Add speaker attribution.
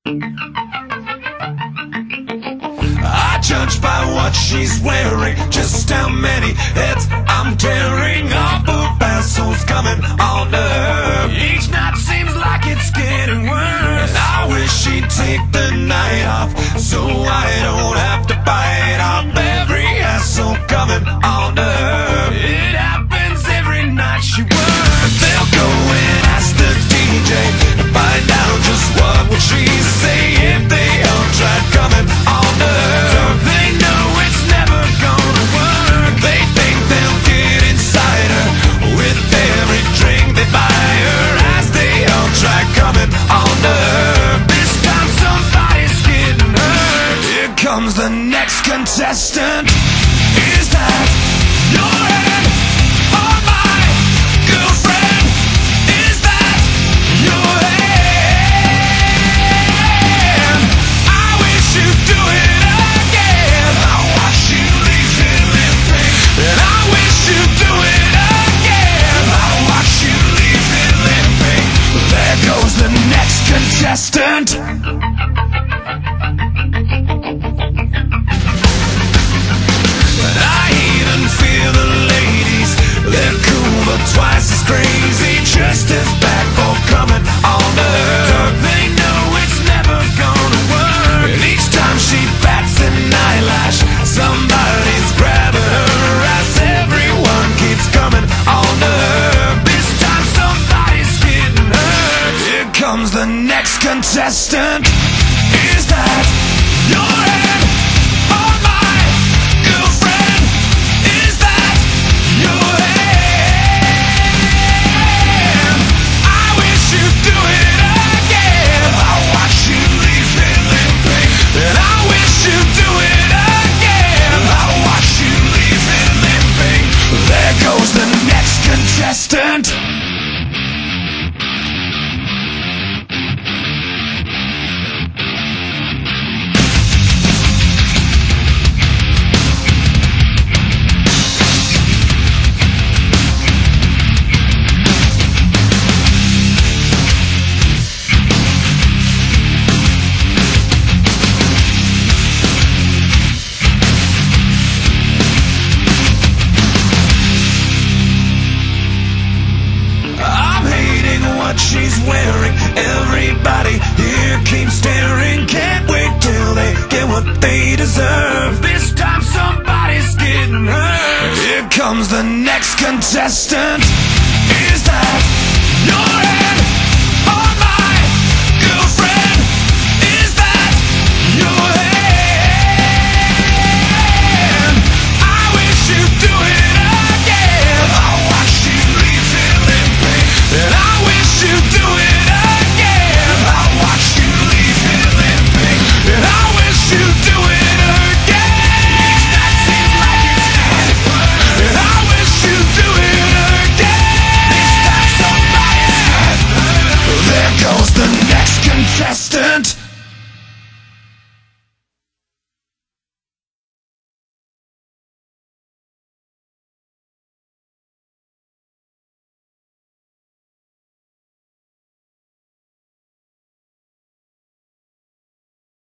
Speaker 1: I judge by what she's wearing, just how many heads I'm tearing off of assholes coming on her. Each night seems like it's getting worse, and I wish she'd take the night off, so I don't have to bite off every asshole coming on her. It happens every night she works. They'll go and ask the DJ to find out just what would she say if they all tried coming on her. Don't they know it's never gonna work? They think they'll get inside her with every drink they buy her as they all try coming on her. This time somebody's getting hurt. Here comes the next contestant. Is that your hand or my girlfriend? Is that your hand? I wish you'd do it again. I watch you leave it limping, and I wish you'd do it again. I watch you leave it limping. There goes the next contestant. Twice as crazy, just as bad for coming on her. Don't they know it's never gonna work? And each time she bats an eyelash, somebody's grabbing her as everyone keeps coming on her. This time somebody's getting hurt. Here comes the next contestant. Is that your hand or my girlfriend? Is that your hand? Contestant. She's wearing, everybody here keeps staring. Can't wait till they get what they deserve. This time somebody's getting hurt. Here comes the next contestant.